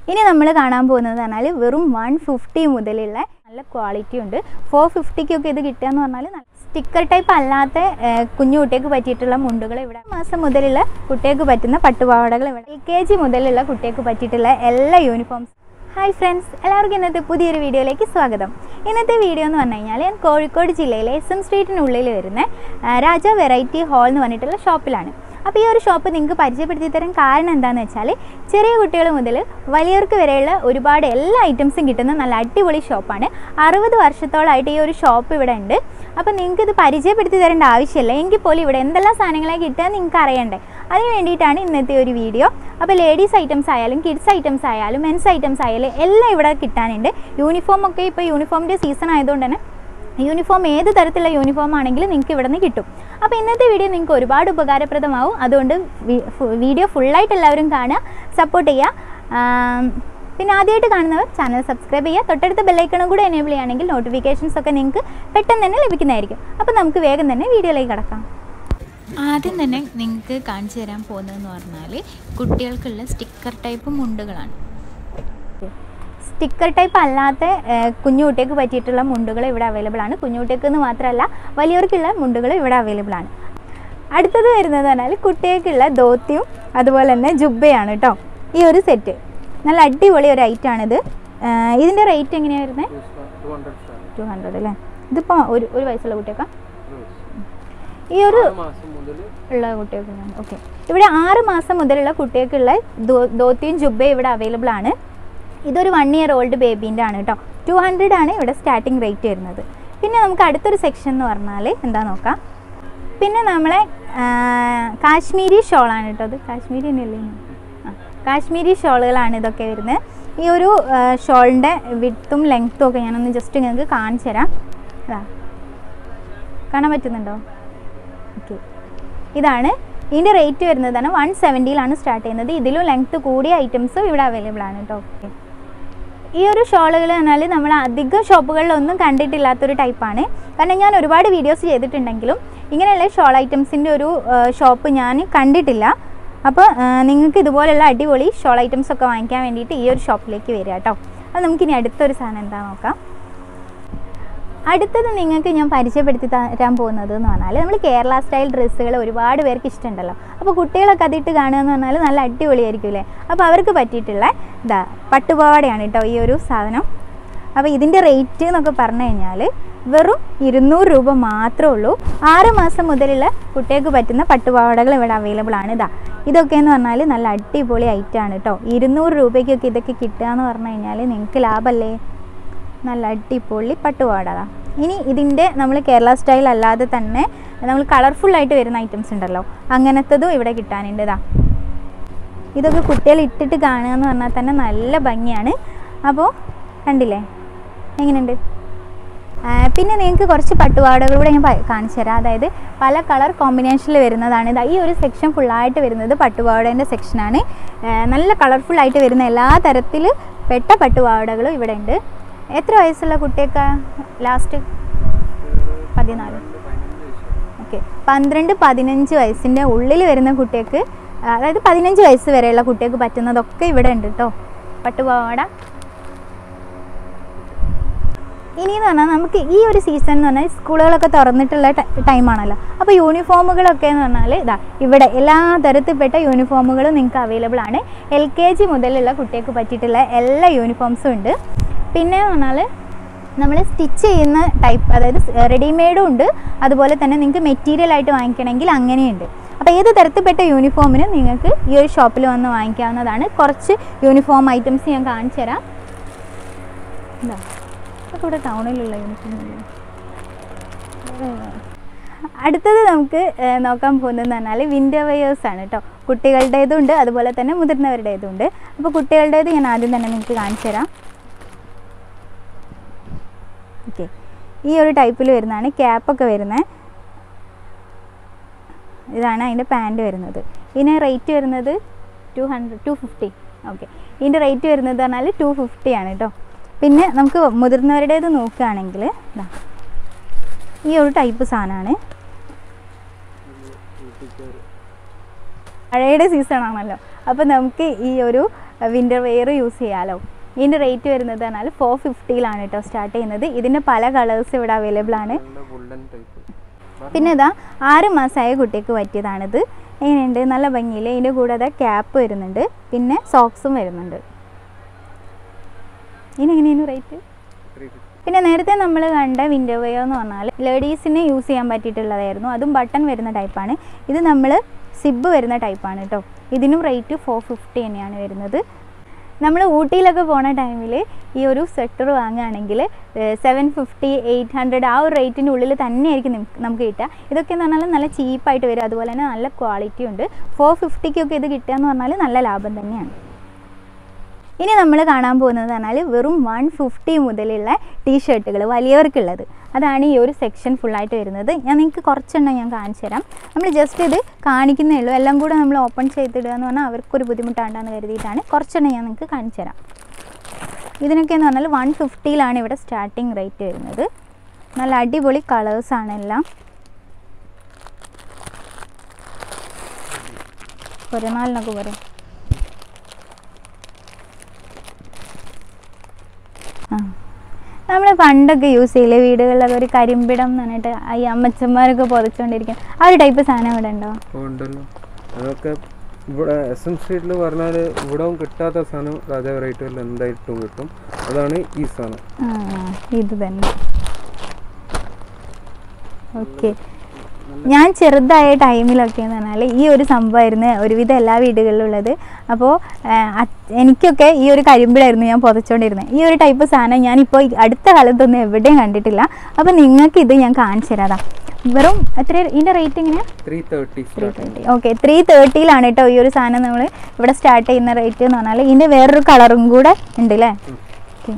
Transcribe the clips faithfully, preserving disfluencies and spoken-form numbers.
ഇനി നമ്മൾ കാണാൻ പോകുന്നത് പറഞ്ഞാൽ വെറും വൺ ഫിഫ്റ്റി മുതലുള്ള നല്ല ക്വാളിറ്റി ഉണ്ട്. ഫോർ ഫിഫ്റ്റിക്കൊക്കെ ഇത് കിട്ടുക എന്ന് പറഞ്ഞാൽ സ്റ്റിക്കർ ടൈപ്പ് അല്ലാത്ത കുഞ്ഞു കുട്ടികൾക്ക് പറ്റിയിട്ടുള്ള മുണ്ടുകൾ ഇവിടെ മാസം മുതലുള്ള കുട്ടികൾക്ക് പറ്റുന്ന പട്ടുപാവാടകൾ ഇവിടെ എൽ കെ ജി മുതലുള്ള കുട്ടികൾക്ക് പറ്റിയിട്ടുള്ള എല്ലാ യൂണിഫോംസ്. ഹായ് ഫ്രണ്ട്സ്, എല്ലാവർക്കും ഇന്നത്തെ പുതിയൊരു വീഡിയോയിലേക്ക് സ്വാഗതം. ഇന്നത്തെ വീഡിയോ എന്ന് പറഞ്ഞു കഴിഞ്ഞാൽ ഞാൻ കോഴിക്കോട് ജില്ലയിലെ എസ് എം സ്ട്രീറ്റിനുള്ളിൽ വരുന്ന രാജ വെറൈറ്റി ഹോൾ എന്ന് പറഞ്ഞിട്ടുള്ള ഷോപ്പിലാണ്. അപ്പോൾ ഈ ഒരു ഷോപ്പ് നിങ്ങൾക്ക് പരിചയപ്പെടുത്തി തരാൻ കാരണം എന്താണെന്ന് വെച്ചാൽ ചെറിയ കുട്ടികൾ മുതൽ വലിയവർക്ക് വരെയുള്ള ഒരുപാട് എല്ലാ ഐറ്റംസും കിട്ടുന്ന നല്ല അടിപൊളി ഷോപ്പാണ്. അറുപത് വർഷത്തോളമായിട്ട് ഈ ഒരു ഷോപ്പ് ഇവിടെ ഉണ്ട്. അപ്പോൾ നിങ്ങൾക്ക് ഇത് പരിചയപ്പെടുത്തി തരേണ്ട ആവശ്യമില്ല, എങ്കിൽ പോലും ഇവിടെ എന്തെല്ലാം സാധനങ്ങളാണ് കിട്ടുക നിങ്ങൾക്ക് അറിയണ്ടേ. അതിന് വേണ്ടിയിട്ടാണ് ഇന്നത്തെ ഒരു വീഡിയോ. അപ്പോൾ ലേഡീസ് ഐറ്റംസ് ആയാലും കിഡ്സ് ഐറ്റംസ് ആയാലും മെൻസ് ഐറ്റംസ് ആയാലും എല്ലാം ഇവിടെ കിട്ടാനുണ്ട്. യൂണിഫോം ഒക്കെ ഇപ്പോൾ യൂണിഫോമിൻ്റെ സീസൺ ആയതുകൊണ്ട് തന്നെ യൂണിഫോം ഏത് തരത്തിലുള്ള യൂണിഫോം ആണെങ്കിലും നിങ്ങൾക്ക് ഇവിടെ നിന്ന് കിട്ടും. അപ്പോൾ ഇന്നത്തെ വീഡിയോ നിങ്ങൾക്ക് ഒരുപാട് ഉപകാരപ്രദമാവും. അതുകൊണ്ട് വീഡിയോ ഫുള്ളായിട്ട് എല്ലാവരും കാണുക, സപ്പോർട്ട് ചെയ്യുക. പിന്നെ ആദ്യമായിട്ട് കാണുന്നവർ ചാനൽ സബ്സ്ക്രൈബ് ചെയ്യുക. തൊട്ടടുത്ത ബെല്ലൈക്കണും കൂടെ എനേബിൾ ചെയ്യുകയാണെങ്കിൽ നോട്ടിഫിക്കേഷൻസ് ഒക്കെ നിങ്ങൾക്ക് പെട്ടെന്ന് തന്നെ ലഭിക്കുന്നതായിരിക്കും. അപ്പോൾ നമുക്ക് വേഗം തന്നെ വീഡിയോയിലേക്ക് കടക്കാം. ആദ്യം തന്നെ നിങ്ങൾക്ക് കാണിച്ചു തരാൻ പോകുന്നതെന്ന് പറഞ്ഞാൽ കുട്ടികൾക്കുള്ള സ്റ്റിക്കർ ടൈപ്പ് മുണ്ടുകളാണ്. സ്റ്റിക്കർ ടൈപ്പ് അല്ലാത്ത കുഞ്ഞു കുട്ടികൾക്ക് പറ്റിയിട്ടുള്ള മുണ്ടുകൾ ഇവിടെ അവൈലബിൾ ആണ്. കുഞ്ഞു കുട്ടികൾക്ക് എന്ന് മാത്രമല്ല വലിയവർക്കുള്ള മുണ്ടുകൾ ഇവിടെ അവൈലബിൾ ആണ്. അടുത്തത് വരുന്നത് പറഞ്ഞാൽ കുട്ടികൾക്കുള്ള ധോത്തിയും അതുപോലെ തന്നെ ജുബ്ബയാണ് കേട്ടോ. ഈ ഒരു സെറ്റ് നല്ല അടിപൊളി ഒരു ഐറ്റമാണിത്. ഇതിൻ്റെ റേറ്റ് എങ്ങനെയാണ് വരുന്നത്? ടു ഹൺഡ്രഡ് അല്ലേ? ഇതിപ്പോൾ ഒരു ഒരു വയസ്സുള്ള കുട്ടികൾക്കാണ്. ഈ ഒരു ഉള്ള കുട്ടികൾക്ക് ഓക്കെ. ഇവിടെ ആറ് മാസം മുതലുള്ള കുട്ടികൾക്കുള്ള ധോത്തിയും ജുബ്ബയും ഇവിടെ അവൈലബിൾ ആണ്. ഇതൊരു വൺ ഇയർ ഓൾഡ് ബേബീൻ്റെ ആണ് കേട്ടോ. ടു ഹൺഡ്രഡ് ആണ് ഇവിടെ സ്റ്റാർട്ടിങ് റേറ്റ് വരുന്നത്. പിന്നെ നമുക്ക് അടുത്തൊരു സെക്ഷൻ എന്ന് പറഞ്ഞാൽ എന്താ നോക്കാം. പിന്നെ നമ്മളെ കാശ്മീരി ഷോളാണ് കേട്ടോ. അത് കാശ്മീരി തന്നെയല്ലേ? ആ കാശ്മീരി ഷോളുകളാണ് ഇതൊക്കെ വരുന്നത്. ഈ ഒരു ഷോളിൻ്റെ വിഡ്ത്തും ലെങ്ത്തും ഒക്കെ ഞാനൊന്ന് ജസ്റ്റ് നിങ്ങൾക്ക് കാണിച്ചു തരാം. അതാ കാണാൻ പറ്റുന്നുണ്ടോ? ഓക്കെ, ഇതാണ് ഇതിൻ്റെ റേറ്റ് വരുന്നതാണ് വൺ സെവൻറ്റിയിലാണ് സ്റ്റാർട്ട് ചെയ്യുന്നത്. ഇതിലും ലെങ്ത്ത് കൂടിയ ഐറ്റംസും ഇവിടെ അവൈലബിൾ ആണ് കേട്ടോ. ഓക്കെ, ഈ ഒരു ഷോളുകൾ പറഞ്ഞാൽ നമ്മൾ അധികം ഷോപ്പുകളിലൊന്നും കണ്ടിട്ടില്ലാത്തൊരു ടൈപ്പാണ്. കാരണം ഞാൻ ഒരുപാട് വീഡിയോസ് ചെയ്തിട്ടുണ്ടെങ്കിലും ഇങ്ങനെയുള്ള ഷോൾ ഐറ്റംസിൻ്റെ ഒരു ഷോപ്പ് ഞാൻ കണ്ടിട്ടില്ല. അപ്പോൾ നിങ്ങൾക്ക് ഇതുപോലെയുള്ള അടിപൊളി ഷോൾ ഐറ്റംസ് ഒക്കെ വാങ്ങിക്കാൻ വേണ്ടിയിട്ട് ഈ ഒരു ഷോപ്പിലേക്ക് വരിക കേട്ടോ. അപ്പോൾ നമുക്കിനി അടുത്തൊരു സാധനം എന്താ നോക്കാം. അടുത്തത് നിങ്ങൾക്ക് ഞാൻ പരിചയപ്പെടുത്തി തരാൻ പോകുന്നത് എന്ന് പറഞ്ഞാൽ നമ്മൾ കേരള സ്റ്റൈൽ ഡ്രസ്സുകൾ ഒരുപാട് പേർക്ക് ഇഷ്ടമുണ്ടല്ലോ. അപ്പോൾ കുട്ടികളൊക്കെ അതിട്ട് കാണുക എന്ന് പറഞ്ഞാൽ നല്ല അടിപൊളിയായിരിക്കും അല്ലേ? അപ്പോൾ അവർക്ക് പറ്റിയിട്ടുള്ള ഇതാ പട്ടുപാവാടയാണ് കേട്ടോ ഈ ഒരു സാധനം. അപ്പോൾ ഇതിൻ്റെ റേറ്റ് എന്നൊക്കെ പറഞ്ഞു കഴിഞ്ഞാൽ വെറും ഇരുന്നൂറ് രൂപ മാത്രമേ ഉള്ളൂ. ആറ് മാസം മുതലുള്ള കുട്ടികൾക്ക് പറ്റുന്ന പട്ടുപാവാടകൾ ഇവിടെ അവൈലബിൾ ആണ്. ഇതാ ഇതൊക്കെ എന്ന് പറഞ്ഞാൽ നല്ല അടിപൊളി ഐറ്റമാണ് കേട്ടോ. ഇരുന്നൂറ് രൂപയ്ക്കൊക്കെ ഇതൊക്കെ കിട്ടുക എന്ന് പറഞ്ഞു കഴിഞ്ഞാൽ നിങ്ങൾക്ക് ലാഭമല്ലേ? നല്ല അടിപൊളി പട്ടുപാവാട. ഇനി ഇതിൻ്റെ നമ്മൾ കേരള സ്റ്റൈൽ അല്ലാതെ തന്നെ നമ്മൾ കളർഫുള്ളായിട്ട് വരുന്ന ഐറ്റംസ് ഉണ്ടല്ലോ, അങ്ങനത്തതും ഇവിടെ കിട്ടാനുണ്ട്. ഇതാ ഇതൊക്കെ കുട്ടികൾ ഇട്ടിട്ട് കാണുക എന്ന് പറഞ്ഞാൽ തന്നെ നല്ല ഭംഗിയാണ്. അപ്പോൾ കണ്ടില്ലേ എങ്ങനെയുണ്ട്? പിന്നെ നിങ്ങൾക്ക് കുറച്ച് പട്ടുപാവാടകളൂടെ ഞാൻ കാണിച്ചു തരാം. അതായത് പല കളർ കോമ്പിനേഷനിൽ വരുന്നതാണ്. ഇതാ ഈ ഒരു സെക്ഷൻ ഫുള്ളായിട്ട് വരുന്നത് പട്ടുപാവാടേൻ്റെ സെക്ഷനാണ്. നല്ല കളർഫുള്ളായിട്ട് വരുന്ന എല്ലാ തരത്തിൽ പെട്ട പട്ടുപാവാടകളും ഇവിടെ ഉണ്ട്. എത്ര വയസ്സുള്ള കുട്ടിയൊക്കെ ലാസ്റ്റ്? പതിനാല്. ഓക്കെ, പന്ത്രണ്ട് പതിനഞ്ച് വയസ്സിൻ്റെ ഉള്ളിൽ വരുന്ന കുട്ടികൾക്ക്, അതായത് പതിനഞ്ച് വയസ്സ് വരെയുള്ള കുട്ടികൾക്ക് പറ്റുന്നതൊക്കെ ഇവിടെ ഉണ്ട് കേട്ടോ പട്ടുപാവാട. ഇനിയെന്ന് പറഞ്ഞാൽ നമുക്ക് ഈ ഒരു സീസൺ എന്ന് പറഞ്ഞാൽ സ്കൂളുകളൊക്കെ തുറന്നിട്ടുള്ള ടൈമാണല്ലോ. അപ്പോൾ യൂണിഫോമുകളൊക്കെ എന്ന് പറഞ്ഞാൽ ഇതാ ഇവിടെ എല്ലാ തരത്തിൽപ്പെട്ട യൂണിഫോമുകളും നിങ്ങൾക്ക് അവൈലബിൾ ആണ്. എൽ കെ ജി മുതലുള്ള കുട്ടികൾക്ക് പറ്റിയിട്ടുള്ള എല്ലാ യൂണിഫോംസും ഉണ്ട്. പിന്നെ പറഞ്ഞാൽ നമ്മൾ സ്റ്റിച്ച് ചെയ്യുന്ന ടൈപ്പ്, അതായത് റെഡിമെയ്ഡും ഉണ്ട്, അതുപോലെ തന്നെ നിങ്ങൾക്ക് മെറ്റീരിയലായിട്ട് വാങ്ങിക്കണമെങ്കിൽ അങ്ങനെയുണ്ട്. അപ്പോൾ ഏത് തരത്തിൽപ്പെട്ട യൂണിഫോമിനും നിങ്ങൾക്ക് ഈ ഒരു ഷോപ്പിൽ വന്ന് വാങ്ങിക്കാവുന്നതാണ്. കുറച്ച് യൂണിഫോം ഐറ്റംസ് ഞാൻ കാണിച്ചു തരാം. എന്താ അതൊക്കെ ഇവിടെ ടൗണിലുള്ള യൂണിഫോം. അടുത്തത് നമുക്ക് നോക്കാൻ പോകുന്നതെന്ന് പറഞ്ഞാൽ വിൻ്റർ വെയേഴ്സാണ് കേട്ടോ. കുട്ടികളുടേതും ഉണ്ട്, അതുപോലെ തന്നെ മുതിർന്നവരുടേതും ഉണ്ട്. അപ്പോൾ കുട്ടികളുടേത് ഞാൻ ആദ്യം തന്നെ നിങ്ങൾക്ക് കാണിച്ചു തരാം. ഓക്കെ, ഈ ഒരു ടൈപ്പിൽ വരുന്നതാണ്. ക്യാപ്പൊക്കെ വരുന്നത് ഇതാണ് അതിൻ്റെ പാൻറ്റ് വരുന്നത്. ഇതിന് റേറ്റ് വരുന്നത് two hundred two fifty. Okay, ഇതിൻ്റെ റേറ്റ് വരുന്നത് പറഞ്ഞാൽ ടു ഫിഫ്റ്റി ആണ് കേട്ടോ. പിന്നെ നമുക്ക് മുതിർന്നവരുടേത് നോക്കുകയാണെങ്കിൽ ഇതാ ഈ ഒരു ടൈപ്പ് സാധനമാണ്. മഴയുടെ സീസൺ ആണല്ലോ, അപ്പോൾ നമുക്ക് ഈ ഒരു വിൻ്റർ വെയർ യൂസ് ചെയ്യാമല്ലോ. ഇതിൻ്റെ റേറ്റ് വരുന്നത് പറഞ്ഞാൽ ഫോർ ഫിഫ്റ്റിയിലാണ് കേട്ടോ സ്റ്റാർട്ട് ചെയ്യുന്നത്. ഇതിൻ്റെ പല കളേഴ്സ് ഇവിടെ അവൈലബിൾ ആണ്. പിന്നെ ഇതാ ആറ് മാസമായ കുട്ടിക്ക് പറ്റിയതാണിത്. എങ്ങനെയുണ്ട്? നല്ല ഭംഗിയിൽ. ഇതിൻ്റെ കൂടെ അതാ ക്യാപ്പ് വരുന്നുണ്ട്, പിന്നെ സോക്സും വരുന്നുണ്ട്. ഇതിനെങ്ങനെയാണ് റേറ്റ്? പിന്നെ നേരത്തെ നമ്മൾ കണ്ട വിൻ്റർ വെയർ എന്ന് പറഞ്ഞാൽ ലേഡീസിന് യൂസ് ചെയ്യാൻ പറ്റിയിട്ടുള്ളതായിരുന്നു. അതും ബട്ടൺ വരുന്ന ടൈപ്പാണ്. ഇത് നമ്മൾ സിബ് വരുന്ന ടൈപ്പാണ് കേട്ടോ. ഇതിനും റേറ്റ് ഫോർ ഫിഫ്റ്റി തന്നെയാണ് വരുന്നത്. നമ്മൾ ഊട്ടിയിലൊക്കെ പോണ ടൈമിൽ ഈ ഒരു സ്വെറ്റർ വാങ്ങുകയാണെങ്കിൽ സെവൻ ഫിഫ്റ്റി എയ്റ്റ് ഹൺഡ്രഡ് ആ ഒരു റേറ്റിൻ്റെ ഉള്ളിൽ തന്നെയായിരിക്കും നമുക്ക് കിട്ടുക. ഇതൊക്കെ എന്ന് പറഞ്ഞാൽ നല്ല ചീപ്പായിട്ട് വരും. അതുപോലെ തന്നെ നല്ല ക്വാളിറ്റി ഉണ്ട്. ഫോർ ഫിഫ്റ്റിക്കൊക്കെ ഇത് കിട്ടുക എന്ന് പറഞ്ഞാൽ നല്ല ലാഭം തന്നെയാണ്. ഇനി നമ്മൾ കാണാൻ പോകുന്നത് പറഞ്ഞാൽ വെറും വൺ ഫിഫ്റ്റി മുതലുള്ള ടീഷർട്ടുകൾ വലിയവർക്കുള്ളത്. അതാണ് ഈ ഒരു സെക്ഷൻ ഫുള്ളായിട്ട് വരുന്നത്. ഞാൻ നിങ്ങൾക്ക് കുറച്ചെണ്ണം ഞാൻ കാണിച്ചു തരാം. നമ്മൾ ജസ്റ്റ് ഇത് കാണിക്കുന്നേ ഉള്ളൂ. എല്ലാം കൂടെ നമ്മൾ ഓപ്പൺ ചെയ്തിടുക എന്ന് പറഞ്ഞാൽ അവർക്കൊരു ബുദ്ധിമുട്ടാണ്ടെന്ന് കരുതിയിട്ടാണ് കുറച്ചെണ്ണം ഞാൻ നിങ്ങൾക്ക് കാണിച്ചു തരാം. ഇതിനൊക്കെ എന്ന് പറഞ്ഞാൽ വൺ ഫിഫ്റ്റിയിലാണ് ഇവിടെ സ്റ്റാർട്ടിങ് റേറ്റ് വരുന്നത്. നല്ല അടിപൊളി കളേഴ്സാണ് എല്ലാം. ഒരു നാലിനൊക്കെ പറയും. ആ നമ്മൾ പണ്ടൊക്കെ യൂസ് ചെയ്യില്ലേ വീടുകളിലൊക്കെ ഒരു കരിമ്പിടം എന്ന് പറഞ്ഞിട്ട് ഈ അമ്മച്ചന്മാരൊക്കെ പൊതച്ചുകൊണ്ടിരിക്കും. ആ ഒരു ടൈപ്പ് സാധനം ഇവിടെ ഉണ്ടോ? ഉണ്ടല്ലോ. അതൊക്കെ ഇവിടെ എസ് എം സ്ട്രീറ്റിൽ പറഞ്ഞാൽ ഇവിടെ കിട്ടാത്ത സാധനം രാജാ വെറൈറ്റികളിൽ എന്തായിട്ടും കിട്ടും. അതാണ് ഈ സാധനം. ആ ഇത് തന്നെ. ഓക്കെ. ഞാൻ ചെറുതായ ടൈമിലൊക്കെ എന്ന് പറഞ്ഞാൽ ഈ ഒരു സംഭവമായിരുന്നു ഒരുവിധം എല്ലാ വീടുകളിലുള്ളത്. അപ്പോൾ എനിക്കൊക്കെ ഈ ഒരു കരിമ്പിടായിരുന്നു ഞാൻ പുതച്ചുകൊണ്ടിരുന്നത്. ഈ ഒരു ടൈപ്പ് സാധനം ഞാനിപ്പോൾ അടുത്ത കാലത്തൊന്നും എവിടെയും കണ്ടിട്ടില്ല. അപ്പോൾ നിങ്ങൾക്ക് ഇത് ഞാൻ കാണിച്ചു തരാം. വെറും എത്ര ഇതിൻ്റെ റേറ്റ് എങ്ങനെയാണ്? Three thirty three thirty okay three തേർട്ടിയിലാണ് കേട്ടോ ഈ ഒരു സാധനം നമ്മൾ ഇവിടെ സ്റ്റാർട്ട് ചെയ്യുന്ന റേറ്റ് എന്ന് പറഞ്ഞാൽ. ഇതിൻ്റെ വേറൊരു കളറും കൂടെ ഉണ്ട് അല്ലേ? ഓക്കെ.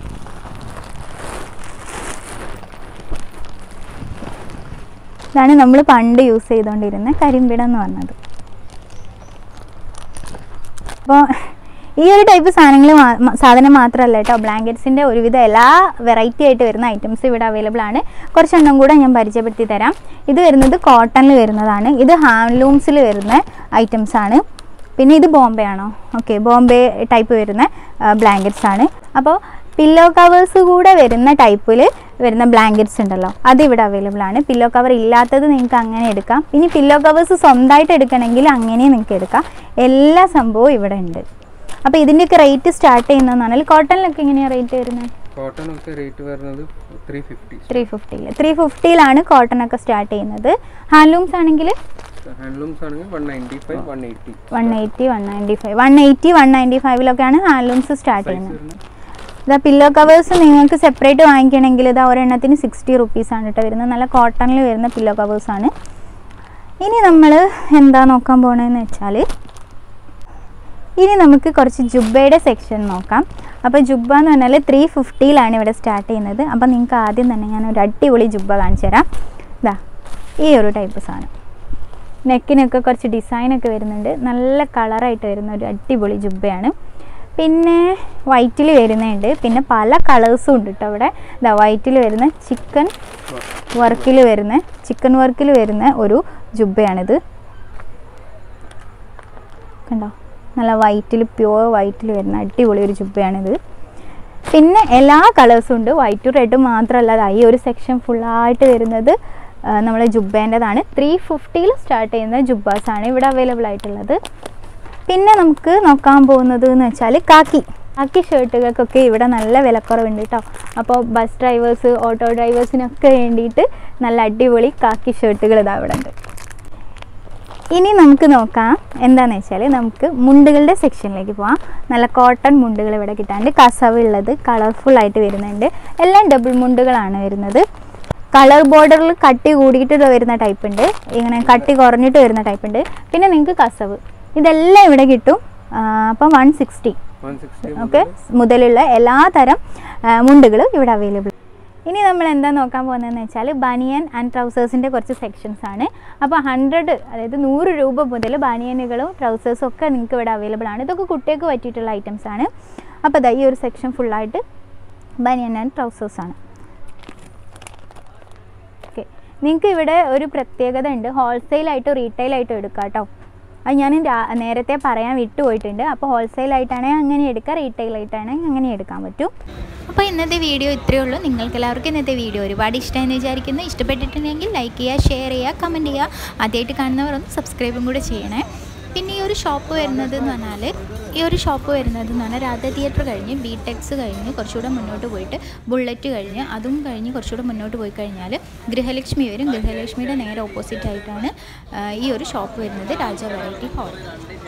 ഇതാണ് നമ്മൾ പണ്ട് യൂസ് ചെയ്തുകൊണ്ടിരുന്ന കരിമ്പിടം എന്ന് പറഞ്ഞത്. അപ്പോൾ ഈ ഒരു ടൈപ്പ് സാധനങ്ങൾ സാധനം മാത്രമല്ല കേട്ടോ, ബ്ലാങ്കറ്റ്സിൻ്റെ ഒരുവിധം എല്ലാ വെറൈറ്റി ആയിട്ട് വരുന്ന ഐറ്റംസ് ഇവിടെ അവൈലബിൾ ആണ്. കുറച്ചെണ്ണം കൂടെ ഞാൻ പരിചയപ്പെടുത്തി തരാം. ഇത് വരുന്നത് കോട്ടണിൽ വരുന്നതാണ്. ഇത് ഹാൻഡ്ലൂംസിൽ വരുന്ന ഐറ്റംസ് ആണ്. പിന്നെ ഇത് ബോംബെ ആണോ? ഓക്കെ, ബോംബെ ടൈപ്പ് വരുന്ന ബ്ലാങ്കറ്റ്സ് ആണ്. അപ്പോൾ പില്ലോ കവേഴ്സ് കൂടെ വരുന്ന ടൈപ്പിൽ വരുന്ന ബ്ലാങ്കറ്റ്സ് ഉണ്ടല്ലോ, അതിവിടെ അവൈലബിൾ ആണ്. പില്ലോ കവർ ഇല്ലാത്തത് നിങ്ങൾക്ക് അങ്ങനെ എടുക്കാം. ഇനി പില്ലോ കവേഴ്സ് സ്വന്തമായിട്ട് എടുക്കണമെങ്കിൽ അങ്ങനെ നിങ്ങൾക്ക് എടുക്കാം. എല്ലാ സംഭവവും ഇവിടെ ഉണ്ട്. അപ്പോൾ ഇതിൻ്റെയൊക്കെ റേറ്റ് സ്റ്റാർട്ട് ചെയ്യുന്നതെന്ന് പറഞ്ഞാൽ കോട്ടണിലൊക്കെ എങ്ങനെയാണ് റേറ്റ് വരുന്നത്? കോട്ടണൊക്കെ റേറ്റ് വരുന്നത് ത്രീ ഫിഫ്റ്റി ത്രീ ഫിഫ്റ്റിയിൽ ത്രീ ഫിഫ്റ്റിയിലാണ് കോട്ടണൊക്കെ സ്റ്റാർട്ട് ചെയ്യുന്നത്. ഹാൻഡ്ലൂംസ് ആണെങ്കിൽ ഹാൻഡ്ലൂംസ് ആണെങ്കിൽ one ninety five one eighty one eighty one ninety five one eighty one നയൻറ്റി ഫൈവിലൊക്കെയാണ് ഹാൻഡ്ലൂംസ് സ്റ്റാർട്ട് ചെയ്യുന്നത്. ഇതാ പില്ലോ കവേഴ്സ് നിങ്ങൾക്ക് സെപ്പറേറ്റ് വാങ്ങിക്കണമെങ്കിൽ ഇതാ ഒരെണ്ണത്തിന് സിക്സ്റ്റി റുപ്പീസാണ് കേട്ടോ വരുന്നത്. നല്ല കോട്ടണിൽ വരുന്ന പില്ലോ കവേഴ്സാണ്. ഇനി നമ്മൾ എന്താ നോക്കാൻ പോകണമെന്ന് വെച്ചാൽ ഇനി നമുക്ക് കുറച്ച് ജുബയുടെ സെക്ഷൻ നോക്കാം. അപ്പോൾ ജുബ എന്ന് പറഞ്ഞാൽ ത്രീ ഫിഫ്റ്റിയിലാണ് ഇവിടെ സ്റ്റാർട്ട് ചെയ്യുന്നത്. അപ്പോൾ നിങ്ങൾക്ക് ആദ്യം തന്നെ ഞാൻ ഒരു അടിപൊളി ജുബ കാണിച്ചു തരാം. ഇതാ ഈ ഒരു ടൈപ്പ് സാധനം. നെക്കിനൊക്കെ കുറച്ച് ഡിസൈനൊക്കെ വരുന്നുണ്ട്. നല്ല കളറായിട്ട് വരുന്ന ഒരു അടിപൊളി ജുബയാണ്. പിന്നെ വൈറ്റിൽ വരുന്നുണ്ട്. പിന്നെ പല കളേഴ്സും ഉണ്ട് കേട്ടോ ഇവിടെ. ഇതാ വൈറ്റിൽ വരുന്ന ചിക്കൻ വർക്കിൽ വരുന്ന ചിക്കൻ വർക്കിൽ വരുന്ന ഒരു ജുബയാണിത്. കണ്ടോ, നല്ല വൈറ്റിൽ പ്യുവർ വൈറ്റിൽ വരുന്ന അടിപൊളി ഒരു ജുബയാണിത്. പിന്നെ എല്ലാ കളേഴ്സും ഉണ്ട്. വൈറ്റും റെഡും മാത്രമല്ല ഈ ഒരു സെക്ഷൻ ഫുള്ളായിട്ട് വരുന്നത് നമ്മളെ ജുബേൻ്റെതാണ്. ത്രീ ഫിഫ്റ്റിയിൽ സ്റ്റാർട്ട് ചെയ്യുന്ന ജുബാസാണ് ഇവിടെ അവൈലബിൾ ആയിട്ടുള്ളത്. പിന്നെ നമുക്ക് നോക്കാൻ പോകുന്നത് എന്ന് വെച്ചാൽ കാക്കി കാക്കി ഷർട്ടുകൾക്കൊക്കെ ഇവിടെ നല്ല വിലക്കുറവുണ്ട് കേട്ടോ. അപ്പോൾ ബസ് ഡ്രൈവേഴ്സ് ഓട്ടോ ഡ്രൈവേഴ്സിനൊക്കെ വേണ്ടിയിട്ട് നല്ല അടിപൊളി കാക്കി ഷർട്ടുകൾ ഇതാ ഇവിടെ ഉണ്ട്. ഇനി നമുക്ക് നോക്കാം എന്താണെന്ന് വെച്ചാൽ നമുക്ക് മുണ്ടുകളുടെ സെക്ഷനിലേക്ക് പോകാം. നല്ല കോട്ടൺ മുണ്ടുകൾ ഇവിടെ കിട്ടാണ്ട്, കസവ് ഉള്ളത് കളർഫുള്ളായിട്ട് വരുന്നുണ്ട്. എല്ലാം ഡബിൾ മുണ്ടുകളാണ് വരുന്നത്. കളർ ബോർഡറിൽ കട്ടി കൂടിയിട്ട് വരുന്ന ടൈപ്പ് ഉണ്ട്, ഇങ്ങനെ കട്ടി കുറഞ്ഞിട്ട് വരുന്ന ടൈപ്പ് ഉണ്ട്. പിന്നെ നിങ്ങൾക്ക് കസവ് ഇതെല്ലാം ഇവിടെ കിട്ടും. അപ്പം വൺ സിക്സ്റ്റി ഓക്കെ മുതലുള്ള എല്ലാ തരം മുണ്ടുകളും ഇവിടെ അവൈലബിൾ. ഇനി നമ്മൾ എന്താ നോക്കാൻ പോകുന്നതെന്ന് വെച്ചാൽ ബനിയൻ ആൻഡ് ട്രൗസേഴ്സിൻ്റെ കുറച്ച് സെക്ഷൻസ് ആണ്. അപ്പോൾ ഹൺഡ്രഡ് അതായത് നൂറ് രൂപ മുതൽ ബനിയനുകളും ട്രൗസേഴ്സും ഒക്കെ നിങ്ങൾക്ക് ഇവിടെ അവൈലബിൾ ആണ്. ഇതൊക്കെ കുട്ടികൾക്ക് പറ്റിയിട്ടുള്ള ഐറ്റംസ് ആണ്. അപ്പോൾ ഇതാ ഈ ഒരു സെക്ഷൻ ഫുള്ളായിട്ട് ബനിയൻ ആൻഡ് ട്രൗസേഴ്സാണ്. ഓക്കെ, നിങ്ങൾക്ക് ഇവിടെ ഒരു പ്രത്യേകത ഉണ്ട്, ഹോൾസെയിലായിട്ടും റീറ്റെയിലായിട്ടും എടുക്കാം കേട്ടോ. അത് ഞാൻ നേരത്തെ പറയാൻ വിട്ടുപോയിട്ടുണ്ട്. അപ്പോൾ ഹോൾസെയിലായിട്ടാണെങ്കിൽ അങ്ങനെ എടുക്കാം, റീറ്റെയിലായിട്ടാണെങ്കിൽ അങ്ങനെ എടുക്കാൻ പറ്റും. അപ്പോൾ ഇന്നത്തെ വീഡിയോ ഇത്രയേ ഉള്ളൂ. നിങ്ങൾക്ക് എല്ലാവർക്കും ഇന്നത്തെ വീഡിയോ ഒരുപാട് ഇഷ്ടമെന്ന് വിചാരിക്കുന്നു. ഇഷ്ടപ്പെട്ടിട്ടുണ്ടെങ്കിൽ ലൈക്ക് ചെയ്യുക, ഷെയർ ചെയ്യുക, കമൻറ്റ് ചെയ്യുക. ആദ്യമായിട്ട് കാണുന്നവർ ഒന്ന് സബ്സ്ക്രൈബും കൂടെ ചെയ്യണേ. പിന്നെ ഈ ഒരു ഷോപ്പ് വരുന്നത് എന്ന് പറഞ്ഞാൽ ഈ ഒരു ഷോപ്പ് വരുന്നത് എന്ന് പറഞ്ഞാൽ രാധ തിയേറ്റർ കഴിഞ്ഞ് ബി ടെക്സ് കഴിഞ്ഞ് കുറച്ചുകൂടെ മുന്നോട്ട് പോയിട്ട് ബുള്ളറ്റ് കഴിഞ്ഞ് അതും കഴിഞ്ഞ് കുറച്ചുകൂടെ മുന്നോട്ട് പോയി കഴിഞ്ഞാൽ ഗൃഹലക്ഷ്മി വരും. ഗൃഹലക്ഷ്മിയുടെ നേരെ ഓപ്പോസിറ്റ് ആയിട്ടാണ് ഈ ഒരു ഷോപ്പ് വരുന്നത്, രാജ വെറൈറ്റി ഹാൾ.